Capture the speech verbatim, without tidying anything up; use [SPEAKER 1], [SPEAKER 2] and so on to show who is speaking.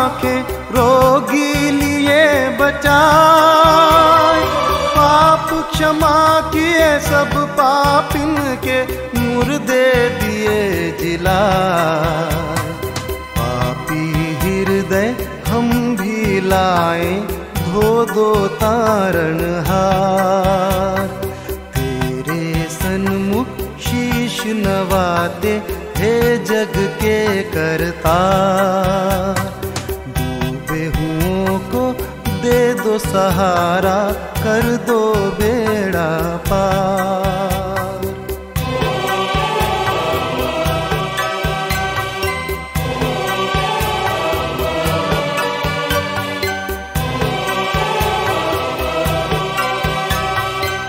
[SPEAKER 1] आंखें रोगी लिए बचाए, पाप क्षमा किए सब पापिन के मुर्दे दिए जिलाए। पापी हृदय हम भी लाए धो दो तारणहार, तेरे सन्मुख शीश नवाते हे जग के करतार। डूबे हुओं को दे दो सहारा, कर दो बे